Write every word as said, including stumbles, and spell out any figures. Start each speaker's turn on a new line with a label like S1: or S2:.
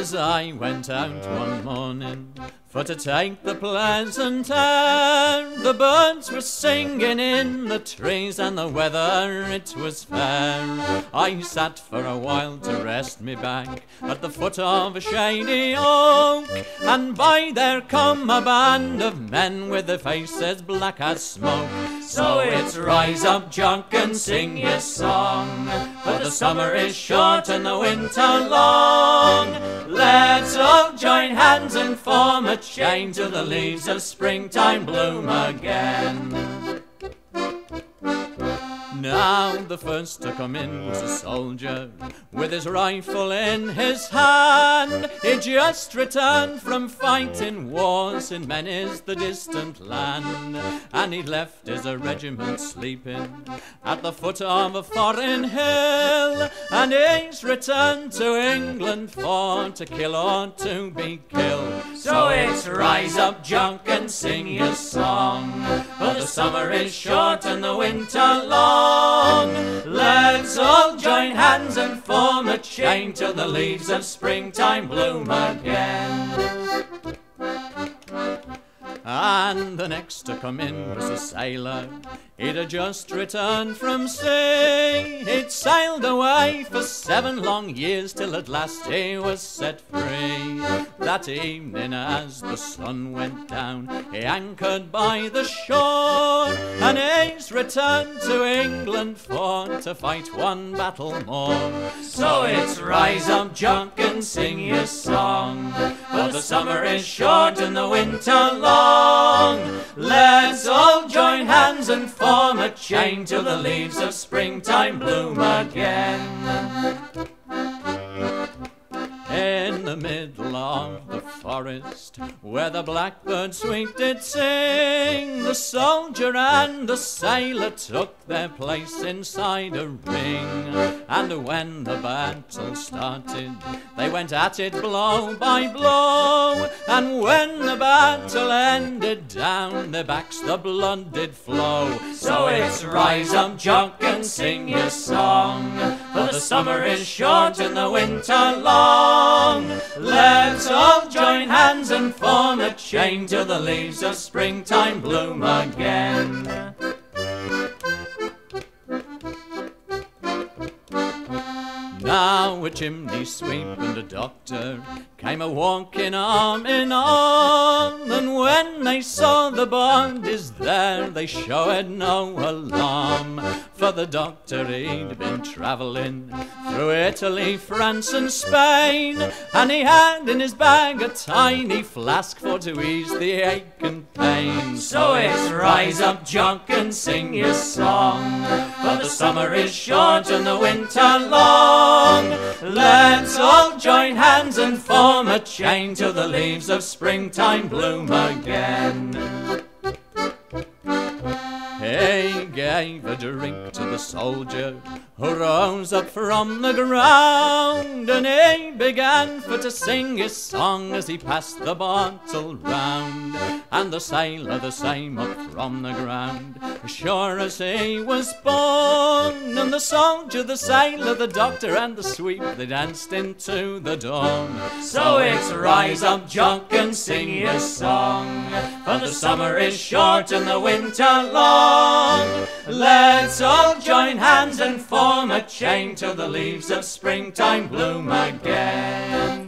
S1: as I went out one morning for to take the pleasant air. The birds were singing in the trees and the weather it was fair. I sat for a while to rest me back at the foot of a shady oak, and by there come a band of men with their faces black as smoke. So it's rise up, Jock, and sing your song, for the summer is short and the winter long. Let's all join hands and form a chain till the leaves of springtime bloom again. Now the first to come in was a soldier with his rifle in his hand. He just returned from fighting wars in many's the distant land, and he left his regiment sleeping at the foot of a foreign hill, and he's returned to England for to kill or to be killed. So it's rise up, Jock, and sing your song, for the summer is short and the winter long. Let's all join hands and form a chain till the leaves of springtime bloom again. And the next to come in was a sailor. He'd just returned from sea. He'd sailed away for seven long years till at last he was set free. That evening as the sun went down, he anchored by the shore, and he's returned to England for to fight one battle more. So it's rise up, Jock, and sing your song, for the summer is short and the winter long. Let's all join hands and form a chain till the leaves of springtime bloom again. In the middle of the forest, where the blackbird sweet did sing, the soldier and the sailor took their place inside a ring. And when the battle started, they went at it blow by blow, and when the battle ended, down their backs the blood did flow. So it's rise up, Jock, and sing your song, for the summer is short and the winter long. Let's all join hands and form a chain till the leaves of springtime bloom again. Now a chimney sweep and a doctor came a walking arm in arm, and when they saw the bodies there, they showed no alarm. For the doctor he'd been travelling through Italy, France and Spain, and he had in his bag a tiny flask for to ease the ache and pain. So it's rise up, Jock, and sing your song, for the summer is short and the winter long. Let's all join hands and form a chain till the leaves of springtime bloom again. He gave a drink to the soldier who rose up from the ground, and he began for to sing his song as he passed the bottle round. And the sailor the same up from the ground, as sure as he was born, and the soldier, the sailor, the doctor and the sweep, they danced into the dawn. So it's rise up, Jock, and sing your song, for the summer is short and the winter long. Let's all join hands and form a chain till the leaves of springtime bloom again.